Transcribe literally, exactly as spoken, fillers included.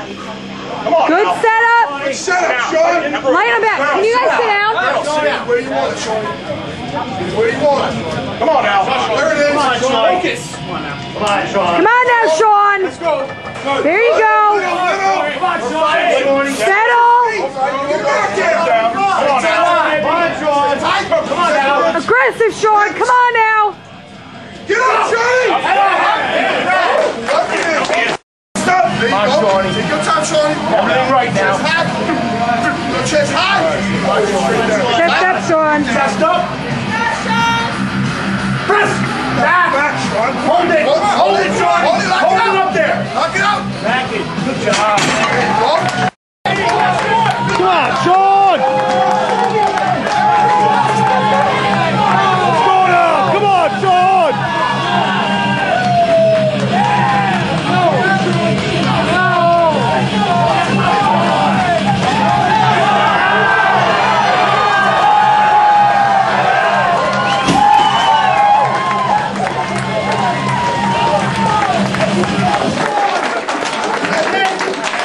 Come on. Good now. setup. Good setup, Sean. Light him back. Can you guys sit down? Where do you want it, Sean? Where do you want it? Come on now. There it is. Come on, Sean. Focus. Come on now. Come on, Sean. Come on now, Sean. Let's go. There you go. Come on, Sean. Settle. Get back there. Come on now. Come on, Sean. Come on now. Aggressive, Sean. Come on now. Get up, Johnny! Stop! Come on, Shawnee. Take your time, Shawnee. Everything right now. Your chest high. Chest up, Sean. Chest up. Press. Back. Back, Sean. Hold it. Hold it, Shawnee. Hold it up there. Knock it out. Back it. Good job.